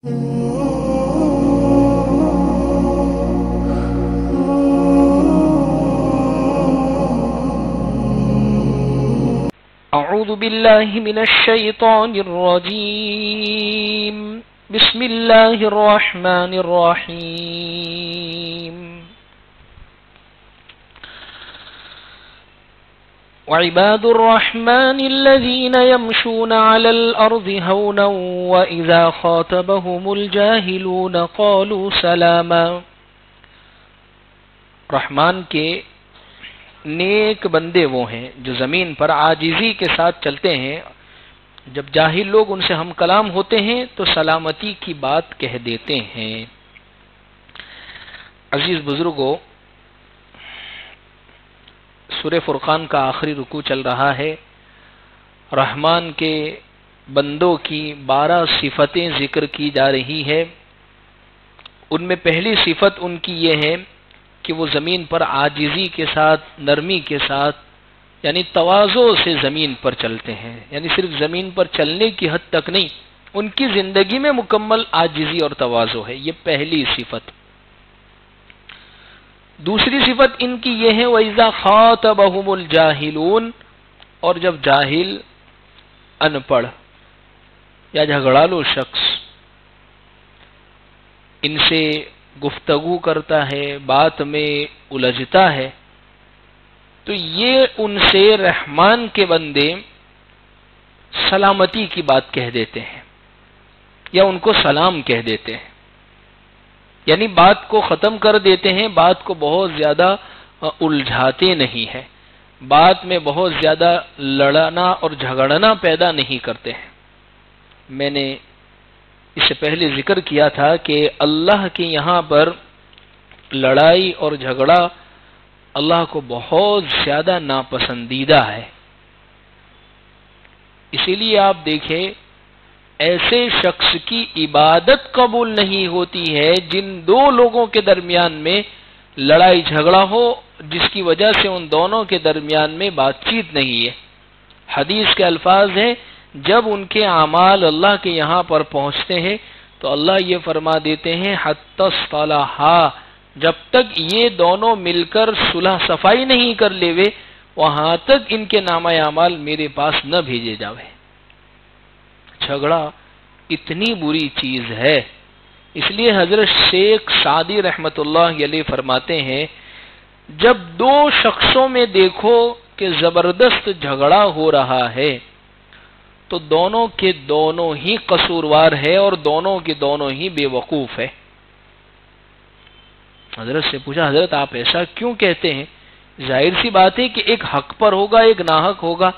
اعوذ باللہ من الشیطان الرجیم بسم اللہ الرحمن الرحیم وعباد الرحمن الذين يمشون على الأرض هونا وإذا خاطبهم الجاهلون قالوا سلاما. رحمان کے نیک بندے وہ ہیں جو زمین پر عاجزی کے ساتھ چلتے ہیں، جب جاہل لوگ ان سے ہم کلام ہوتے ہیں تو سلامتی کی بات کہہ دیتے ہیں. عزیز بزرگوں، سورہ فرقان کا آخری رکوع چل رہا ہے. رحمان کے بندوں کی 12 صفتیں ذکر کی جا رہی ہے. ان میں پہلی صفت ان کی یہ ہے کہ وہ زمین پر عاجزی کے ساتھ، نرمی کے ساتھ، یعنی تواضع سے زمین پر چلتے ہیں. یعنی صرف زمین پر چلنے کی حد تک نہیں، ان کی زندگی میں مکمل عاجزی اور تواضع ہے. یہ پہلی صفت. دوسری صفت ان کی یہ ہے وَإِذَا خَاطَبَهُمُ الْجَاهِلُونَ، اور جب جاہل، ان پڑھ یا جھگڑالو شخص ان سے گفتگو کرتا ہے، بات میں الجھتا ہے، تو یہ ان سے رحمان کے بندے سلامتی کی بات کہہ دیتے ہیں یا ان کو سلام کہہ دیتے ہیں. یعنی بات کو ختم کر دیتے ہیں، بات کو بہت زیادہ الجھاتے نہیں ہیں، بات میں بہت زیادہ لڑنا اور جھگڑنا پیدا نہیں کرتے ہیں. میں نے اس سے پہلے ذکر کیا تھا کہ اللہ کے یہاں پر لڑائی اور جھگڑا اللہ کو بہت زیادہ ناپسندیدہ ہے. اسی لیے آپ دیکھیں ایسے شخص کی عبادت قبول نہیں ہوتی ہے جن دو لوگوں کے درمیان میں لڑائی جھگڑا ہو، جس کی وجہ سے ان دونوں کے درمیان میں بات چیت نہیں ہے. حدیث کے الفاظ ہیں جب ان کے اعمال اللہ کے یہاں پر پہنچتے ہیں تو اللہ یہ فرما دیتے ہیں حتی اصطلحا، جب تک یہ دونوں مل کر صلح صفائی نہیں کر لیوے وہاں تک ان کے نامہ اعمال میرے پاس نہ بھیجے جاوے. جھگڑا اتنی بری چیز ہے. اس لیے حضرت شیخ سعدی رحمت اللہ علیہ فرماتے ہیں جب دو شخصوں میں دیکھو کہ زبردست جھگڑا ہو رہا ہے تو دونوں کے دونوں ہی قصوروار ہے اور دونوں کے دونوں ہی بے وقوف ہے. حضرت سے پوچھا حضرت آپ ایسا کیوں کہتے ہیں؟ ظاہر سی بات ہے کہ ایک حق پر ہوگا، ایک ناحق ہوگا.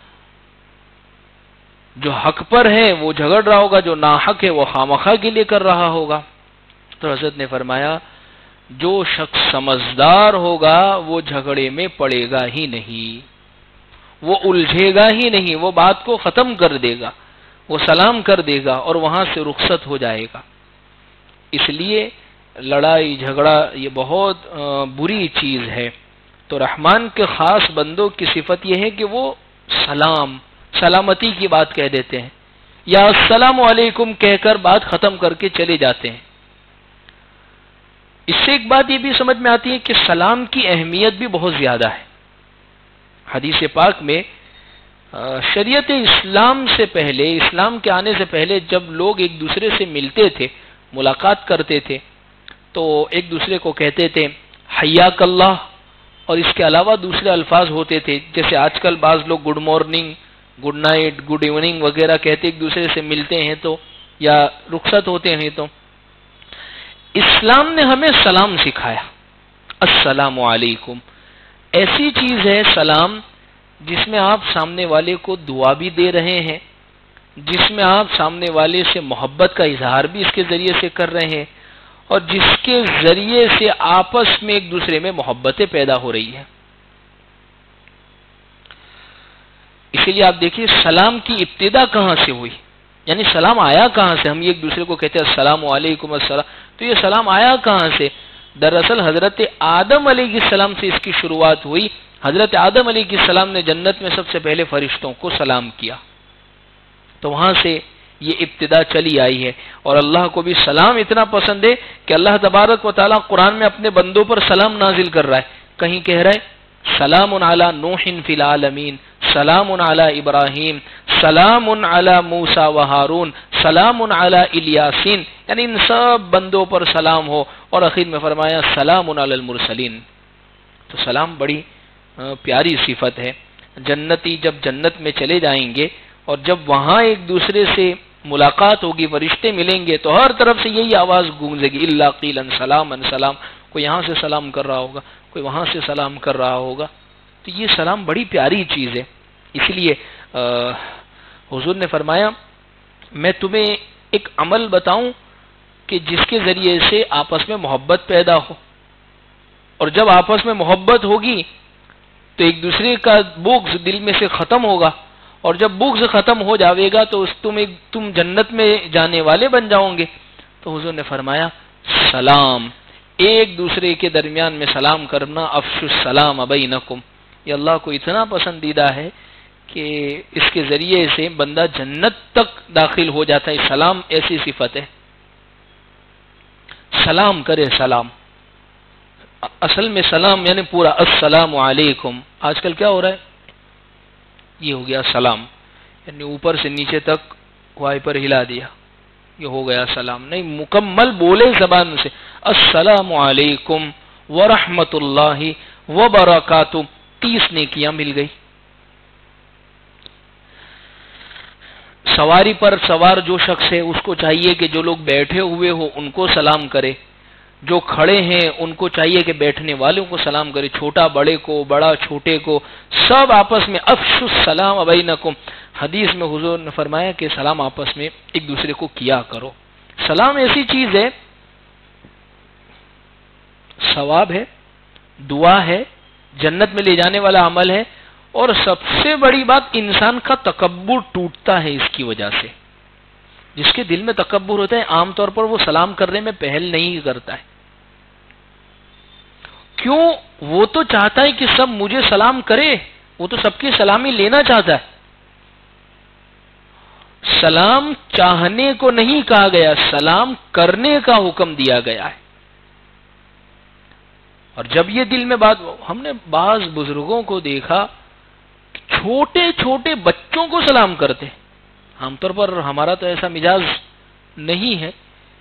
جو حق پر ہے وہ جھگڑ رہا ہوگا، جو ناحق ہے وہ خامخواہ کے لیے کر رہا ہوگا. تو حضرت نے فرمایا جو شخص سمجھدار ہوگا وہ جھگڑے میں پڑے گا ہی نہیں، وہ الجھے گا ہی نہیں، وہ بات کو ختم کر دے گا، وہ سلام کر دے گا اور وہاں سے رخصت ہو جائے گا. اس لیے لڑائی جھگڑا یہ بہت بری چیز ہے. تو رحمان کے خاص بندوں کی صفت یہ ہے کہ وہ سلامتی کی بات کہہ دیتے ہیں یا السلام علیکم کہہ کر بات ختم کر کے چلے جاتے ہیں. اس سے ایک بات یہ بھی سمجھ میں آتی ہے کہ سلام کی اہمیت بھی بہت زیادہ ہے. حدیث پاک میں شریعت اسلام سے پہلے، اسلام کے آنے سے پہلے جب لوگ ایک دوسرے سے ملتے تھے، ملاقات کرتے تھے تو ایک دوسرے کو کہتے تھے حیاک اللہ، اور اس کے علاوہ دوسرے الفاظ ہوتے تھے. جیسے آج کل بعض لوگ good morning, good night, good evening وغیرہ کہتے ایک دوسرے سے ملتے ہیں تو یا رخصت ہوتے ہیں. تو اسلام نے ہمیں سلام سکھایا، السلام علیکم. ایسی چیز ہے سلام جس میں آپ سامنے والے کو دعا بھی دے رہے ہیں، جس میں آپ سامنے والے سے محبت کا اظہار بھی اس کے ذریعے سے کر رہے ہیں اور جس کے ذریعے سے آپس میں ایک دوسرے میں محبتیں پیدا ہو رہی ہیں. اسی لیے آپ دیکھیے سلام کی ابتدا کہاں سے ہوئی، یعنی سلام آیا کہاں سے؟ ہم ایک دوسرے کو کہتے ہیں السلام علیکم السلام، تو یہ سلام آیا کہاں سے؟ دراصل حضرت آدم علیہ السلام سے اس کی شروعات ہوئی. حضرت آدم علیہ السلام نے جنت میں سب سے پہلے فرشتوں کو سلام کیا، تو وہاں سے یہ ابتدا چلی آئی ہے. اور اللہ کو بھی سلام اتنا پسند ہے کہ اللہ تبارک و تعالیٰ قرآن میں اپنے بندوں پر سلام نازل کر رہا ہے. کہیں کہہ رہا ہے سلام علی نوح فی العالمین، سلام علی ابراہیم، سلام علی موسیٰ و ہارون، سلام علی الیاسین، یعنی ان سب بندوں پر سلام ہو. اور اخیر میں فرمایا سلام علی المرسلین. تو سلام بڑی پیاری صفت ہے. جنتی جب جنت میں چلے جائیں گے اور جب وہاں ایک دوسرے سے ملاقات ہوگی، فرشتے ملیں گے، تو ہر طرف سے یہی آواز گونجے گی الا قیلا سلاما سلام. کوئی یہاں سے سلام کر رہا ہوگا، کوئی وہاں سے سلام کر رہا ہوگا. تو یہ سلام بڑی پیاری چیز ہے. اس لیے حضور نے فرمایا میں تمہیں ایک عمل بتاؤں کہ جس کے ذریعے سے آپس میں محبت پیدا ہو، اور جب آپس میں محبت ہوگی تو ایک دوسرے کا بغض دل میں سے ختم ہوگا، اور جب بغض ختم ہو جاوے گا تو تم جنت میں جانے والے بن جاؤ گے. تو حضور نے فرمایا سلام، ایک دوسرے کے درمیان میں سلام کرنا، افشوا السلام بینکم. یہ اللہ کو اتنا پسندیدہ ہے کہ اس کے ذریعے سے بندہ جنت تک داخل ہو جاتا ہے. سلام ایسی صفت ہے، سلام کرے سلام. اصل میں سلام یعنی پورا السلام علیکم. آج کل کیا ہو رہا ہے؟ یہ ہو گیا سلام، یعنی اوپر سے نیچے تک وائپر ہلا دیا، یہ ہو گیا سلام. نہیں، مکمل بولے زبان سے السلام علیکم ورحمۃ اللہ وبرکاتہ. 30 نیکیاں مل گئی. سواری پر سوار جو شخص ہے اس کو چاہیے کہ جو لوگ بیٹھے ہوئے ہو ان کو سلام کرے، جو کھڑے ہیں ان کو چاہیے کہ بیٹھنے والوں کو سلام کرے، چھوٹا بڑے کو، بڑا چھوٹے کو، سب آپس میں افشوا السلام بینکم. حدیث میں حضور نے فرمایا کہ سلام آپس میں ایک دوسرے کو کیا کرو. سلام ایسی چیز ہے، ثواب ہے، دعا ہے، جنت میں لے جانے والا عمل ہے. اور سب سے بڑی بات انسان کا تکبر ٹوٹتا ہے اس کی وجہ سے. جس کے دل میں تکبر ہوتا ہے عام طور پر وہ سلام کرنے میں پہل نہیں کرتا ہے. کیوں؟ وہ تو چاہتا ہے کہ سب مجھے سلام کرے، وہ تو سب کی سلامی لینا چاہتا ہے. سلام چاہنے کو نہیں کہا گیا، سلام کرنے کا حکم دیا گیا ہے. اور جب یہ دل میں بات، ہم نے بعض بزرگوں کو دیکھا چھوٹے چھوٹے بچوں کو سلام کرتے. عام طور پر ہمارا تو ایسا مزاج نہیں ہے،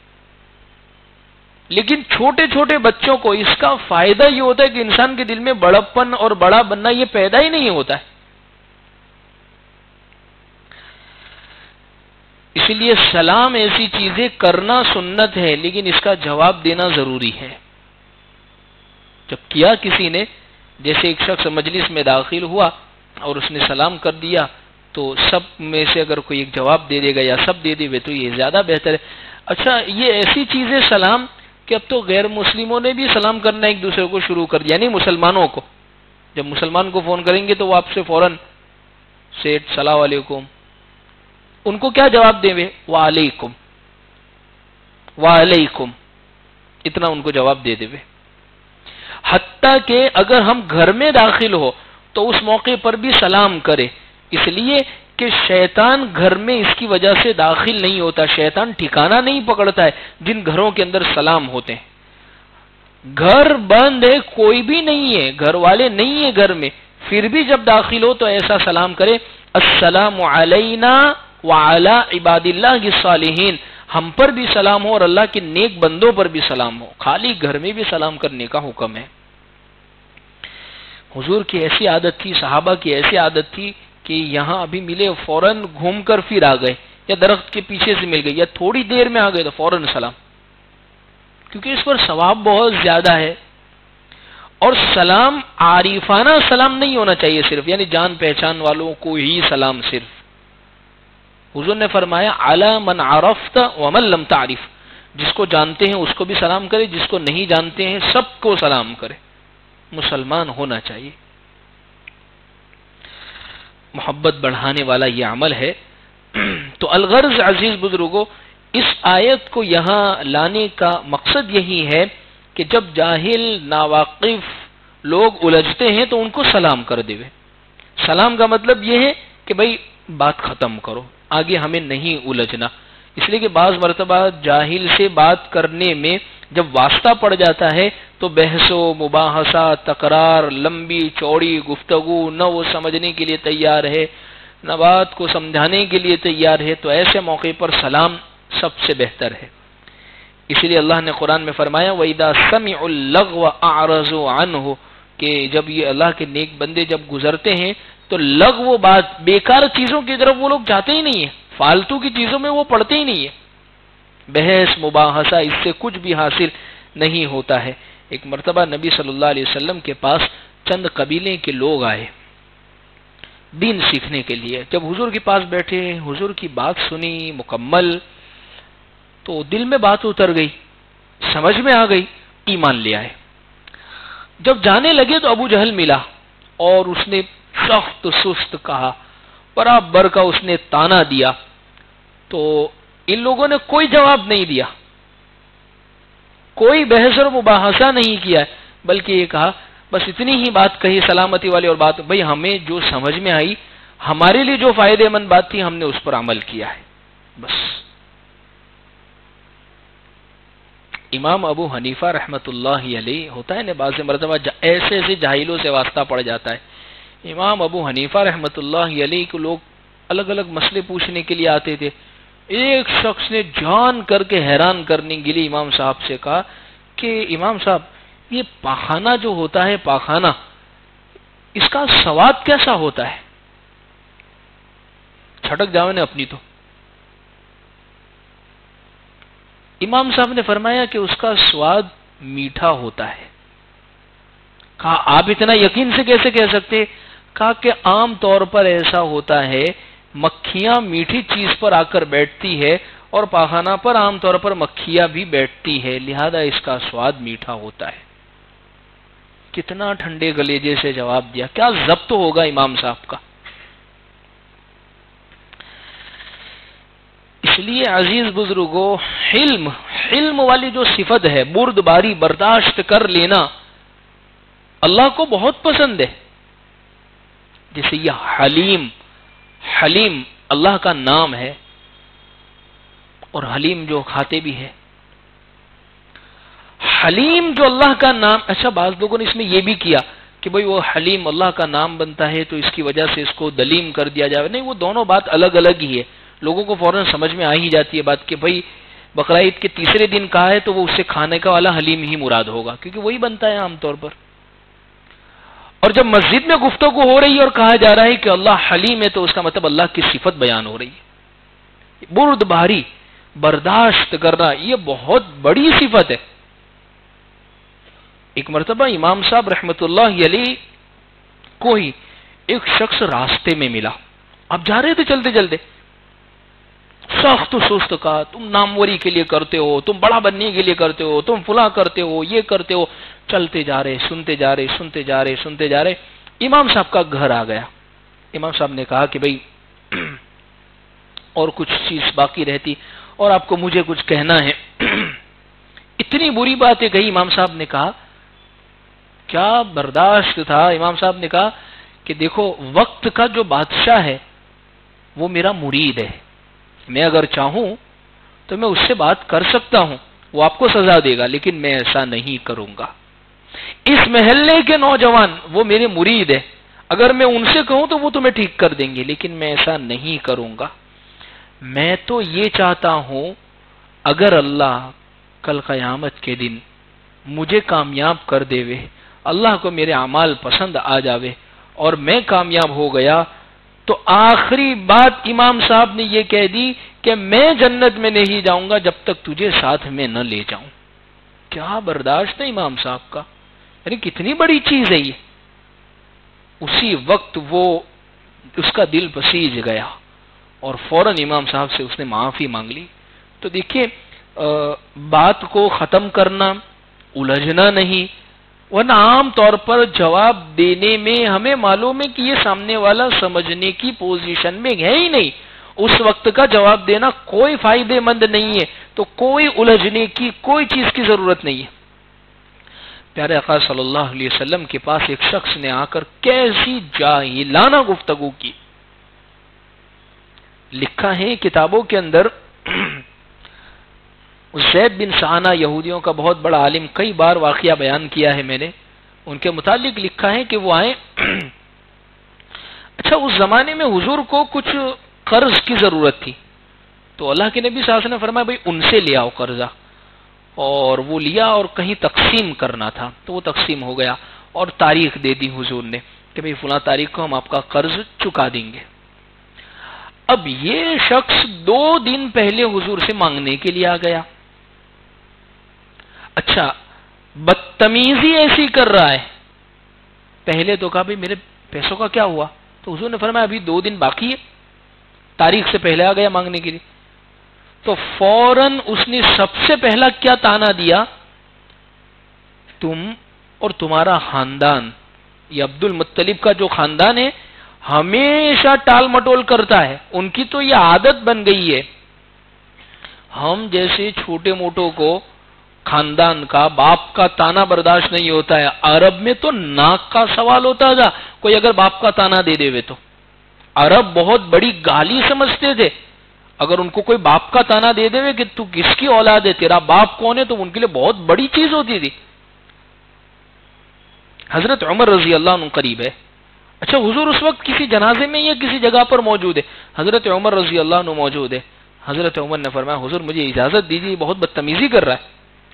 لیکن چھوٹے چھوٹے بچوں کو اس کا فائدہ یہ ہوتا ہے کہ انسان کے دل میں بڑپن اور بڑا بننا یہ پیدا ہی نہیں ہوتا ہے. اسی لیے سلام ایسی چیزیں کرنا سنت ہے، لیکن اس کا جواب دینا ضروری ہے. جب کیا کسی نے، جیسے ایک شخص مجلس میں داخل ہوا اور اس نے سلام کر دیا، تو سب میں سے اگر کوئی ایک جواب دے دے گا یا سب دے دے تو یہ زیادہ بہتر ہے. اچھا، یہ ایسی چیز ہے سلام کہ اب تو غیر مسلموں نے بھی سلام کرنا ایک دوسرے کو شروع کر دیا. یعنی مسلمانوں کو، جب مسلمان کو فون کریں گے تو وہ آپ سے فوراً سیٹ السلام علیکم، ان کو کیا جواب دیں گے؟ وعلیکم وعلیکم، اتنا ان کو جواب دے دے. حتیٰ کہ اگر ہم گھر میں داخل ہو تو اس موقع پر بھی سلام کرے، اس لیے کہ شیطان گھر میں اس کی وجہ سے داخل نہیں ہوتا. شیطان ٹھکانہ نہیں پکڑتا ہے جن گھروں کے اندر سلام ہوتے ہیں. گھر بند ہے، کوئی بھی نہیں ہے، گھر والے نہیں ہیں گھر میں، پھر بھی جب داخل ہو تو ایسا سلام کرے السلام علینا وعلی عباد اللہ الصالحین. ہم پر بھی سلام ہو اور اللہ کے نیک بندوں پر بھی سلام ہو. خالی گھر میں بھی سلام کرنے کا حکم ہے. حضور کی ایسی عادت تھی، صحابہ کی ایسی عادت تھی کہ یہاں ابھی ملے فوراً گھوم کر پھر آ گئے، یا درخت کے پیچھے سے مل گئے یا تھوڑی دیر میں آ گئے تو فوراً سلام، کیونکہ اس پر ثواب بہت زیادہ ہے. اور سلام عارفانہ سلام نہیں ہونا چاہیے صرف، یعنی جان پہچان والوں کو ہی سلام صرف. حضور نے فرمایا علی من عرفت ومن لم تعرف، جس کو جانتے ہیں اس کو بھی سلام کرے، جس کو نہیں جانتے ہیں سب کو سلام کرے. مسلمان ہونا چاہیے. محبت بڑھانے والا یہ عمل ہے. تو الغرض عزیز بزرگوں، اس آیت کو یہاں لانے کا مقصد یہی ہے کہ جب جاہل ناواقف لوگ الجھتے ہیں تو ان کو سلام کر دے. سلام کا مطلب یہ ہے کہ بھئی بات ختم کرو، آگے ہمیں نہیں الجھنا. اس لیے کہ بعض مرتبہ جاہل سے بات کرنے میں جب واسطہ پڑ جاتا ہے تو بحث و مباحثہ، تکرار، لمبی چوڑی گفتگو، نہ وہ سمجھنے کے لیے تیار ہے نہ بات کو سمجھانے کے لیے تیار ہے، تو ایسے موقع پر سلام سب سے بہتر ہے. اس لیے اللہ نے قرآن میں فرمایا وَإِذَا سَمِعُوا اللَّغْوَ أَعْرَضُوا عَنْهُ، کہ جب یہ اللہ کے نیک بندے جب گزرتے ہیں تو لغو بات، بیکار چیزوں کی طرف وہ لوگ جاتے ہی نہیں ہیں، فالتو کی چیزوں میں وہ پڑتے ہی نہیں ہیں. بحث مباحثہ اس سے کچھ بھی حاصل نہیں ہوتا ہے. ایک مرتبہ نبی صلی اللہ علیہ وسلم کے پاس چند قبیلے کے لوگ آئے دین سیکھنے کے لیے. جب حضور کے پاس بیٹھے، حضور کی بات سنی مکمل، تو دل میں بات اتر گئی، سمجھ میں آ گئی، ایمان لے آئے. جب جانے لگے تو ابو جہل ملا اور اس نے سخت سست کہا، برابر کا اس نے تانا دیا. تو ان لوگوں نے کوئی جواب نہیں دیا، کوئی بحث اور مباحثہ نہیں کیا، بلکہ یہ کہا بس اتنی ہی بات کہی سلامتی والی، اور بات بھئی ہمیں جو سمجھ میں آئی، ہمارے لیے جو فائدے مند بات تھی، ہم نے اس پر عمل کیا ہے بس. امام ابو حنیفہ رحمۃ اللہ علیہ، ہوتا ہے نا بعض مرتبہ ایسے ایسے جاہلوں سے واسطہ پڑ جاتا ہے. امام ابو حنیفہ رحمۃ اللہ علیہ کو لوگ الگ الگ مسئلے پوچھنے کے لیے آتے تھے. ایک شخص نے جان کر کے حیران کرنے کے لیے امام صاحب سے کہا کہ امام صاحب یہ پاخانہ جو ہوتا ہے، پاخانہ، اس کا سواد کیسا ہوتا ہے؟ چھٹک جاؤ نے اپنی تو. امام صاحب نے فرمایا کہ اس کا سواد میٹھا ہوتا ہے. کہا آپ اتنا یقین سے کیسے کہہ سکتے؟ کہا کہ عام طور پر ایسا ہوتا ہے، مکھیاں میٹھی چیز پر آ کر بیٹھتی ہے اور پاخانہ پر عام طور پر مکھیاں بھی بیٹھتی ہے، لہذا اس کا سواد میٹھا ہوتا ہے. کتنا ٹھنڈے گلیجے سے جواب دیا، کیا ضبط ہوگا امام صاحب کا. اس لیے عزیز بزرگوں، حلم والی جو صفت ہے، بردباری، برداشت کر لینا، اللہ کو بہت پسند ہے. جیسے یہ حلیم اللہ کا نام ہے، اور حلیم جو کھاتے بھی ہے. حلیم جو اللہ کا نام، اچھا بعض لوگوں نے اس میں یہ بھی کیا کہ بھئی وہ حلیم اللہ کا نام بنتا ہے تو اس کی وجہ سے اس کو دلیم کر دیا جائے. نہیں، وہ دونوں بات الگ الگ ہی ہے. لوگوں کو فوراً سمجھ میں آ ہی جاتی ہے بات کہ بھئی بقرعید کے تیسرے دن کہا ہے تو وہ اس سے کھانے کا والا حلیم ہی مراد ہوگا، کیونکہ وہی بنتا ہے عام طور پر. اور جب مسجد میں گفتگو ہو رہی ہے اور کہا جا رہا ہے کہ اللہ حلیم ہے، تو اس کا مطلب اللہ کی صفت بیان ہو رہی ہے. بردباری، برداشت کرنا، یہ بہت بڑی صفت ہے. ایک مرتبہ امام صاحب رحمت اللہ علیہ کو ہی ایک شخص راستے میں ملا. اب جا رہے تھے چلتے چلتے، سخت سست کہا تم ناموری کے لیے کرتے ہو، تم بڑا بننے کے لیے کرتے ہو، تم فلاں کرتے ہو، یہ کرتے ہو. چلتے جا رہے، سنتے جا رہے. امام صاحب کا گھر آ گیا. امام صاحب نے کہا کہ بھئی اور کچھ چیز باقی رہتی اور آپ کو مجھے کچھ کہنا ہے. اتنی بری باتیں کہی. امام صاحب نے کہا کیا برداشت تھا. امام صاحب نے کہا کہ دیکھو وقت کا جو بادشاہ ہے وہ میرا مرید ہے، میں اگر چاہوں تو میں اس سے بات کر سکتا ہوں، وہ آپ کو سزا دے گا، لیکن میں ایسا نہیں کروں گا. اس محلے کے نوجوان وہ میرے مرید ہے، اگر میں ان سے کہوں تو وہ تمہیں ٹھیک کر دیں گے، لیکن میں ایسا نہیں کروں گا. میں تو یہ چاہتا ہوں اگر اللہ کل قیامت کے دن مجھے کامیاب کر دے وے، اللہ کو میرے اعمال پسند آ جاوے اور میں کامیاب ہو گیا، تو آخری بات امام صاحب نے یہ کہہ دی کہ میں جنت میں نہیں جاؤں گا جب تک تجھے ساتھ میں نہ لے جاؤں. کیا برداشت ہے امام صاحب کا، یعنی کتنی بڑی چیز ہے یہ. اسی وقت وہ اس کا دل پسیج گیا اور فوراً امام صاحب سے اس نے معافی مانگ لی. تو دیکھیے بات کو ختم کرنا، الجھنا نہیں، ورنہ عام طور پر جواب دینے میں ہمیں معلوم ہے کہ یہ سامنے والا سمجھنے کی پوزیشن میں ہے ہی نہیں، اس وقت کا جواب دینا کوئی فائدے مند نہیں ہے، تو کوئی الجھنے کی کوئی چیز کی ضرورت نہیں ہے. پیارے آقا صلی اللہ علیہ وسلم کے پاس ایک شخص نے آ کر کیسی جاہلانہ گفتگو کی. لکھا ہے کتابوں کے اندر، زید بن سعانہ یہودیوں کا بہت بڑا عالم، کئی بار واقعہ بیان کیا ہے میں نے، ان کے متعلق لکھا ہے کہ وہ آئے. اچھا، اس زمانے میں حضور کو کچھ قرض کی ضرورت تھی، تو اللہ کے نبی صلی اللہ علیہ وسلم نے فرمایا بھائی ان سے لے آؤ قرضہ، اور وہ لیا اور کہیں تقسیم کرنا تھا تو وہ تقسیم ہو گیا، اور تاریخ دے دی حضور نے کہ بھئی فلاں تاریخ کو ہم آپ کا قرض چکا دیں گے. اب یہ شخص 2 دن پہلے حضور سے مانگنے کے لیے آ گیا. اچھا، بدتمیزی ایسی کر رہا ہے، پہلے تو کہا بھئی میرے پیسوں کا کیا ہوا، تو حضور نے فرمایا ابھی 2 دن باقی ہے، تاریخ سے پہلے آ گیا مانگنے کے لیے. تو فوراً اس نے سب سے پہلا کیا تانا دیا، تم اور تمہارا خاندان، یہ عبد المطلب کا جو خاندان ہے ہمیشہ ٹال مٹول کرتا ہے، ان کی تو یہ عادت بن گئی ہے. ہم جیسے چھوٹے موٹوں کو خاندان کا، باپ کا تانا برداشت نہیں ہوتا ہے. عرب میں تو ناک کا سوال ہوتا تھا کوئی اگر باپ کا تانا دے دے تو، عرب بہت بڑی گالی سمجھتے تھے اگر ان کو کوئی باپ کا تانا دے دے کہ تو کس کی اولاد ہے، تیرا باپ کون ہے، تو ان کے لیے بہت بڑی چیز ہوتی تھی. حضرت عمر رضی اللہ عنہ قریب ہے. اچھا، حضور اس وقت کسی جنازے میں یا کسی جگہ پر موجود ہے، حضرت عمر رضی اللہ عنہ موجود ہے. حضرت عمر نے فرمایا حضور مجھے اجازت دیجیے، بہت بدتمیزی کر رہا ہے.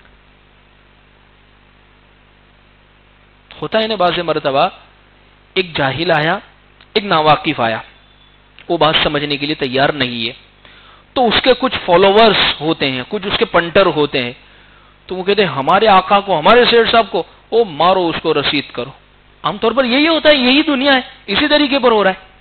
ہوتا ہے نا بعض مرتبہ ایک جاہل آیا، ایک ناواقف آیا، وہ بات سمجھنے کے لیے تیار نہیں ہے، تو اس کے کچھ فالوورز ہوتے ہیں، کچھ اس کے پنٹر ہوتے ہیں، تو وہ کہتے ہیں ہمارے آقا کو، ہمارے سیٹ صاحب کو وہ مارو، اس کو رسید کرو. عام طور پر یہی ہوتا ہے، یہی دنیا ہے، اسی طریقے پر ہو رہا ہے.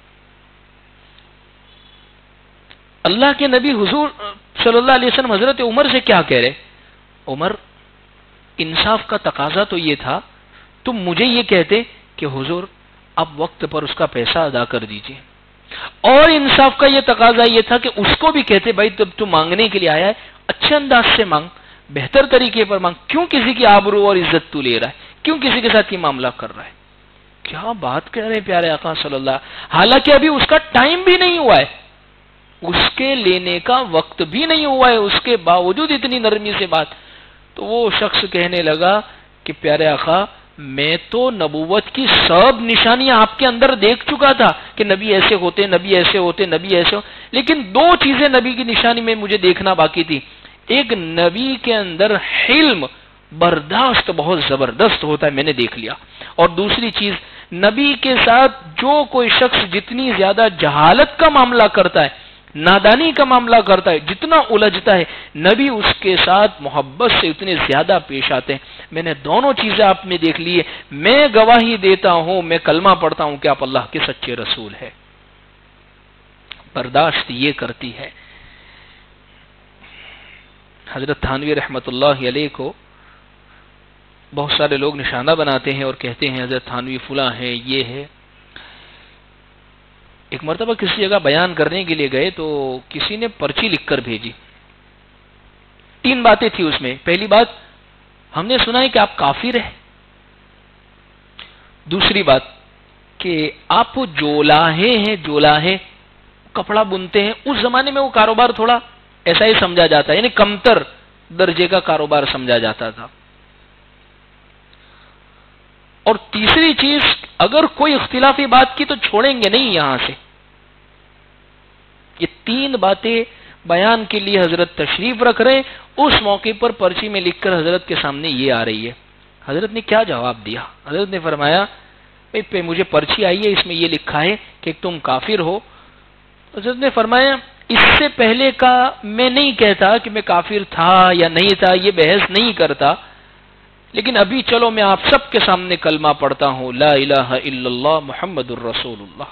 اللہ کے نبی حضور صلی اللہ علیہ وسلم حضرت عمر سے کیا کہہ رہے، عمر انصاف کا تقاضا تو یہ تھا، تم مجھے یہ کہتے کہ حضور اب وقت پر اس کا پیسہ ادا کر دیجئے، اور انصاف کا یہ تقاضا یہ تھا کہ اس کو بھی کہتے بھائی جب تو مانگنے کے لیے آیا ہے اچھے انداز سے مانگ، بہتر طریقے پر مانگ، کیوں کسی کی آبرو اور عزت تو لے رہا ہے، کیوں کسی کے ساتھ یہ معاملہ کر رہا ہے. کیا بات کہہ رہے ہیں پیارے آقا صلی اللہ، حالانکہ ابھی اس کا ٹائم بھی نہیں ہوا ہے، اس کے لینے کا وقت بھی نہیں ہوا ہے، اس کے باوجود اتنی نرمی سے بات. تو وہ شخص کہنے لگا کہ پیارے آقا میں تو نبوت کی سب نشانیاں آپ کے اندر دیکھ چکا تھا کہ نبی ایسے ہوتے، نبی ایسے ہوتے، نبی ایسے ہو، لیکن 2 چیزیں نبی کی نشانی میں مجھے دیکھنا باقی تھی. ایک نبی کے اندر حلم، برداشت بہت زبردست ہوتا ہے، میں نے دیکھ لیا، اور دوسری چیز نبی کے ساتھ جو کوئی شخص جتنی زیادہ جہالت کا معاملہ کرتا ہے، نادانی کا معاملہ کرتا ہے، جتنا الجھتا ہے، نبی اس کے ساتھ محبت سے اتنے زیادہ پیش آتے ہیں. میں نے دونوں چیزیں آپ میں دیکھ لی ہے، میں گواہی دیتا ہوں، میں کلمہ پڑھتا ہوں کہ آپ اللہ کے سچے رسول ہیں. برداشت یہ کرتی ہے. حضرت تھانوی رحمت اللہ علیہ کو بہت سارے لوگ نشانہ بناتے ہیں اور کہتے ہیں حضرت تھانوی فلاں ہے، یہ ہے. ایک مرتبہ کسی جگہ بیان کرنے کے لیے گئے تو کسی نے پرچی لکھ کر بھیجی. 3 باتیں تھی اس میں. پہلی بات، ہم نے سنا ہے کہ آپ کافر ہیں. دوسری بات کہ آپ جولاہے ہیں، جولاہے کپڑا بنتے ہیں. اس زمانے میں وہ کاروبار تھوڑا ایسا ہی سمجھا جاتا ہے، یعنی کمتر درجے کا کاروبار سمجھا جاتا تھا. اور تیسری چیز، اگر کوئی اختلافی بات کی تو چھوڑیں گے نہیں یہاں سے. یہ 3 باتیں بیان کے لیے حضرت تشریف رکھ رہے ہیں. اس موقع پر پرچی میں لکھ کر حضرت کے سامنے یہ آ رہی ہے. حضرت نے کیا جواب دیا؟ حضرت نے فرمایا بھئی مجھے پرچی آئی ہے، اس میں یہ لکھا ہے کہ تم کافر ہو. حضرت نے فرمایا اس سے پہلے کا میں نہیں کہتا کہ میں کافر تھا یا نہیں تھا، یہ بحث نہیں کرتا، لیکن ابھی چلو میں آپ سب کے سامنے کلمہ پڑھتا ہوں، لا الہ الا اللہ محمد الرسول اللہ.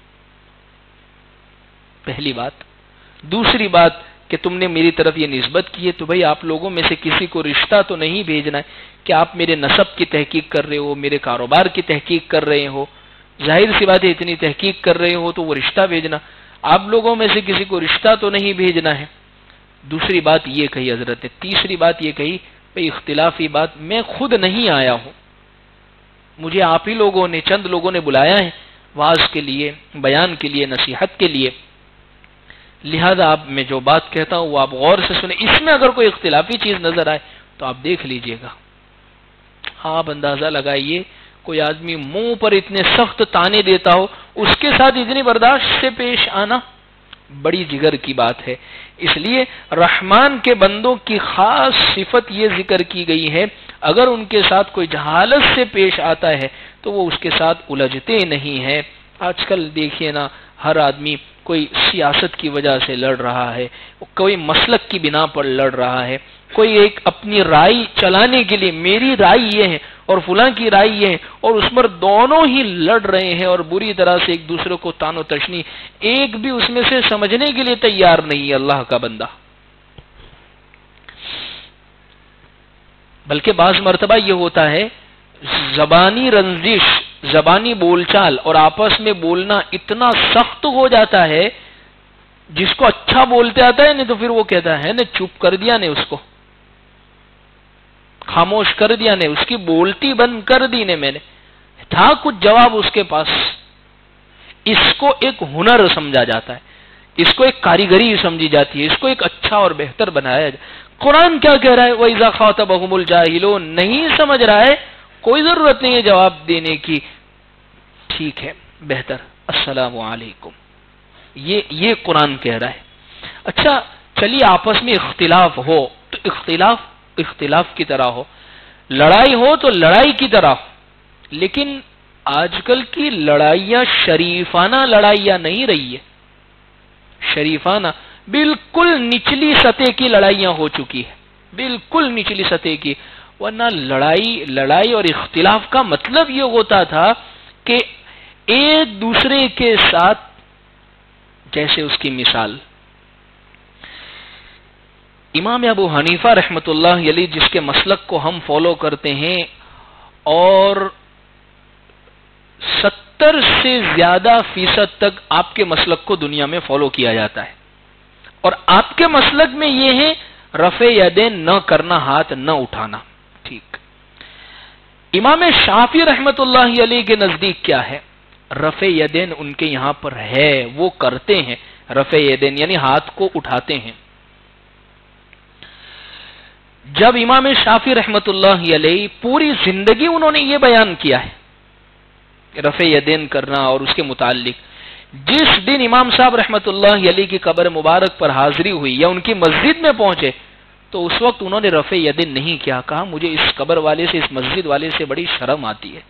پہلی بات. دوسری بات کہ تم نے میری طرف یہ نسبت کی ہے تو بھئی آپ لوگوں میں سے کسی کو رشتہ تو نہیں بھیجنا ہے کہ آپ میرے نسب کی تحقیق کر رہے ہو، میرے کاروبار کی تحقیق کر رہے ہو. ظاہر سی بات ہے اتنی تحقیق کر رہے ہو تو وہ رشتہ بھیجنا. آپ لوگوں میں سے کسی کو رشتہ تو نہیں بھیجنا ہے. دوسری بات یہ کہی حضرت نے. تیسری بات یہ کہی بھئی اختلافی بات، میں خود نہیں آیا ہوں، مجھے آپ ہی لوگوں نے، چند لوگوں نے بلایا ہے وعظ کے لیے، بیان کے لیے، نصیحت کے لیے. لہذا آپ میں جو بات کہتا ہوں وہ آپ غور سے سنیں. اس میں اگر کوئی اختلافی چیز نظر آئے تو آپ دیکھ لیجئے گا. آپ اندازہ لگائیے کوئی آدمی منہ پر اتنے سخت تانے دیتا ہو، اس کے ساتھ اتنی برداشت سے پیش آنا بڑی جگر کی بات ہے. اس لیے رحمان کے بندوں کی خاص صفت یہ ذکر کی گئی ہے، اگر ان کے ساتھ کوئی جہالت سے پیش آتا ہے تو وہ اس کے ساتھ الجھتے نہیں ہیں. آج کل دیکھیے نا، ہر آدمی کوئی سیاست کی وجہ سے لڑ رہا ہے، کوئی مسلک کی بنا پر لڑ رہا ہے، کوئی ایک اپنی رائے چلانے کے لیے میری رائے یہ ہے اور فلاں کی رائے یہ ہے، اور اس پر دونوں ہی لڑ رہے ہیں اور بری طرح سے ایک دوسرے کو تان و تشنی. ایک بھی اس میں سے سمجھنے کے لیے تیار نہیں ہے اللہ کا بندہ. بلکہ بعض مرتبہ یہ ہوتا ہے زبانی رنجش، زبانی بول چال اور آپس میں بولنا اتنا سخت ہو جاتا ہے، جس کو اچھا بولتے آتا ہے نہیں تو پھر وہ کہتا ہے نا چپ کر دیا نے، اس کو خاموش کر دیا نے، اس کی بولتی بند کر دی نے، میں نے تھا کچھ جواب اس کے پاس. اس کو ایک ہنر سمجھا جاتا ہے، اس کو ایک کاریگری سمجھی جاتی ہے، اس کو ایک اچھا اور بہتر بنایا جاتا. قرآن کیا کہہ رہا ہے؟ وَإِذَا خَاطَبَهُمُ الْجَاهِلُونَ. نہیں سمجھ رہا ہے، کوئی ضرورت نہیں ہے جواب دینے کی. ٹھیک ہے، بہتر، السلام علیکم. یہ قرآن کہہ رہا ہے. اچھا چلیے آپس میں اختلاف ہو تو اختلاف کی طرح ہو، لڑائی ہو تو لڑائی کی طرح ہو. لیکن آج کل کی لڑائیاں شریفانہ لڑائیاں نہیں رہی ہے. شریفانہ بالکل نچلی سطح کی لڑائیاں ہو چکی ہے، بالکل نچلی سطح کی. ورنہ لڑائی اور اختلاف کا مطلب یہ ہوتا تھا کہ ایک دوسرے کے ساتھ، جیسے اس کی مثال امام ابو حنیفہ رحمۃ اللہ علیہ، جس کے مسلک کو ہم فالو کرتے ہیں، اور 70 سے زیادہ فیصد تک آپ کے مسلک کو دنیا میں فالو کیا جاتا ہے. اور آپ کے مسلک میں یہ ہے رفع یدین نہ کرنا، ہاتھ نہ اٹھانا. ٹھیک، امام شافعی رحمۃ اللہ علیہ کے نزدیک کیا ہے؟ رفع یدین ان کے یہاں پر ہے، وہ کرتے ہیں رفع یدین، یعنی ہاتھ کو اٹھاتے ہیں. جب امام شافعی رحمۃ اللہ علیہ پوری زندگی انہوں نے یہ بیان کیا ہے رفع یدین کرنا اور اس کے متعلق، جس دن امام صاحب رحمۃ اللہ علیہ کی قبر مبارک پر حاضری ہوئی یا ان کی مسجد میں پہنچے تو اس وقت انہوں نے رفع یدین نہیں کیا. کہا مجھے اس قبر والے سے، اس مسجد والے سے بڑی شرم آتی ہے.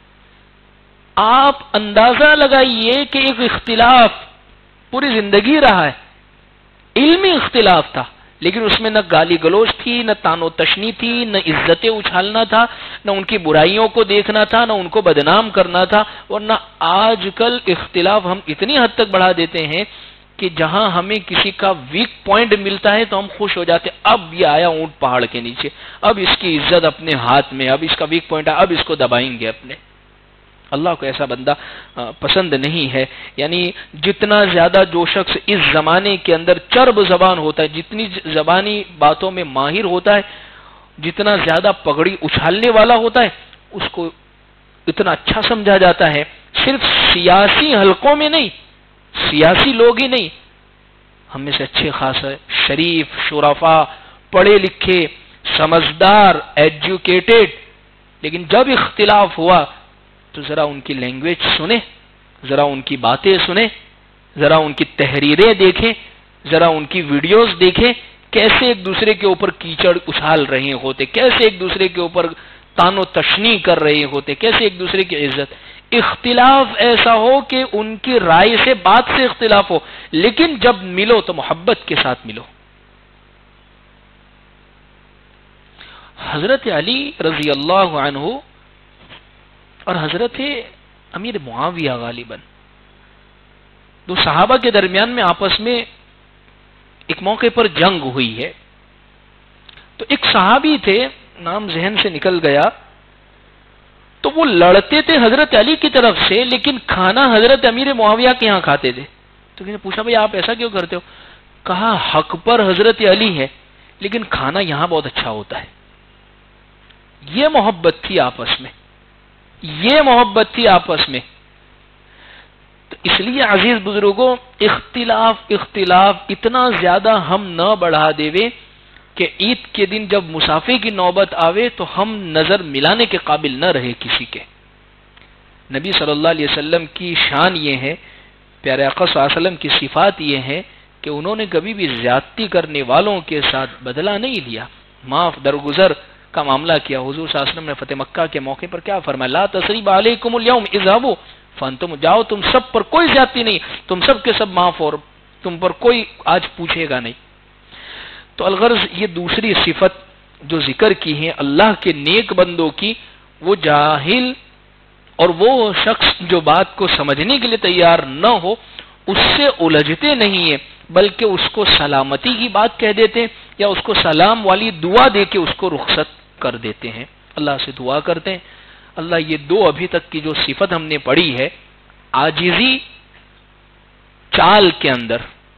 آپ اندازہ لگائیے کہ ایک اختلاف پوری زندگی رہا ہے، علمی اختلاف تھا، لیکن اس میں نہ گالی گلوچ تھی، نہ تان و تشنی تھی، نہ عزتیں اچھالنا تھا، نہ ان کی برائیوں کو دیکھنا تھا، نہ ان کو بدنام کرنا تھا. ورنہ آج کل اختلاف ہم اتنی حد تک بڑھا دیتے ہیں کہ جہاں ہمیں کسی کا ویک پوائنٹ ملتا ہے تو ہم خوش ہو جاتے ہیں، اب یہ آیا اونٹ پہاڑ کے نیچے، اب اس کی عزت اپنے ہاتھ میں، اب اس کا ویک پوائنٹ ہے، اب اس کو دبائیں گے اپنے. اللہ کو ایسا بندہ پسند نہیں ہے. یعنی جتنا زیادہ جو شخص اس زمانے کے اندر چرب زبان ہوتا ہے، جتنی زبانی باتوں میں ماہر ہوتا ہے، جتنا زیادہ پگڑی اچھالنے والا ہوتا ہے، اس کو اتنا اچھا سمجھا جاتا ہے. صرف سیاسی حلقوں میں نہیں، سیاسی لوگ ہی نہیں، ہم میں سے اچھے خاص شریف، شرفا، پڑھے لکھے، سمجھدار، ایجوکیٹڈ، لیکن جب اختلاف ہوا تو ذرا ان کی لینگویج سنیں، ذرا ان کی باتیں سنیں، ذرا ان کی تحریریں دیکھیں، ذرا ان کی ویڈیوز دیکھیں، کیسے ایک دوسرے کے اوپر کیچڑ اچھال رہے ہوتے، کیسے ایک دوسرے کے اوپر تان و تشنی کر رہے ہوتے، کیسے ایک دوسرے کی عزت. اختلاف ایسا ہو کہ ان کی رائے سے، بات سے اختلاف ہو، لیکن جب ملو تو محبت کے ساتھ ملو. حضرت علی رضی اللہ عنہ اور حضرت امیر معاویہ غالباً، دو صحابہ کے درمیان میں آپس میں ایک موقع پر جنگ ہوئی ہے. تو ایک صحابی تھے، نام ذہن سے نکل گیا، تو وہ لڑتے تھے حضرت علی کی طرف سے، لیکن کھانا حضرت امیر معاویہ کے یہاں کھاتے تھے. تو کسی نے پوچھا بھئی آپ ایسا کیوں کرتے ہو؟ کہا حق پر حضرت علی ہے، لیکن کھانا یہاں بہت اچھا ہوتا ہے. یہ محبت تھی آپس میں، یہ محبت تھی آپس میں. تو اس لیے عزیز بزرگوں اختلاف اتنا زیادہ ہم نہ بڑھا دیوے کہ عید کے دن جب مسافے کی نوبت آوے تو ہم نظر ملانے کے قابل نہ رہے کسی کے. نبی صلی اللہ علیہ وسلم کی شان یہ ہے، پیارے آقا صلی اللہ علیہ وسلم کی صفات یہ ہے کہ انہوں نے کبھی بھی زیادتی کرنے والوں کے ساتھ بدلہ نہیں لیا، معاف درگزر کا معاملہ کیا. حضور صلی اللہ علیہ وسلم نے فتح مکہ کے موقع پر کیا فرمایا؟ لا تثریب علیکم اليوم اذهبوا فانتم، جاؤ تم سب پر کوئی زیادتی نہیں، تم سب کے سب معاف، اور تم پر کوئی آج پوچھے گا نہیں. تو الغرض یہ دوسری صفت جو ذکر کی ہے اللہ کے نیک بندوں کی، وہ جاہل اور وہ شخص جو بات کو سمجھنے کے لیے تیار نہ ہو اس سے الجھتے نہیں ہیں، بلکہ اس کو سلامتی کی بات کہہ دیتے ہیں یا اس کو سلام والی دعا دے کے اس کو رخصت کر دیتے ہیں. اللہ سے دعا کرتے ہیں اللہ یہ دو ابھی تک کی جو صفت ہم نے پڑھی ہے، عاجزی چال کے اندر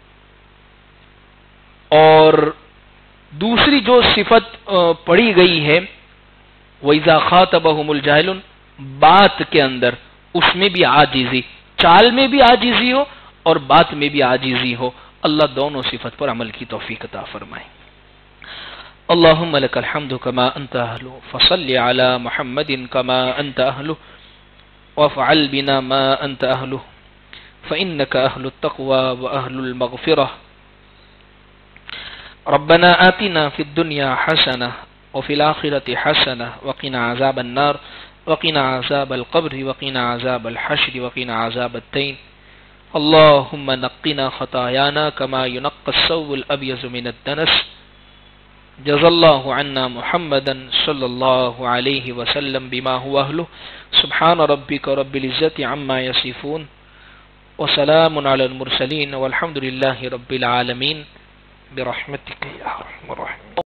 اور دوسری جو صفت پڑھی گئی ہے وَإِذَا خَاطَبَهُمُ الْجَاهِلُونَ، بات کے اندر اس میں بھی عاجزی، چال میں بھی عاجزی ہو اور بات میں بھی عاجزی ہو. اللہ دونوں صفت پر عمل کی توفیق عطا فرمائے. اللهم لك الحمد كما أنت أهله فصل على محمد كما أنت أهله وافعل بنا ما أنت أهله فإنك أهل التقوى وأهل المغفرة. ربنا آتنا في الدنيا حسنة وفي الآخرة حسنة وقنا عذاب النار وقنا عذاب القبر وقنا عذاب الحشر وقنا عذاب الدين. اللهم نقنا خطايانا كما ينقى الثوب الأبيض من الدنس. جزا الله عنا محمدا صلى الله عليه وسلم بما هو أهله. سبحان ربك رب العزة عما يصفون وسلام على المرسلين والحمد لله رب العالمين برحمتك يا أرحم الراحمين.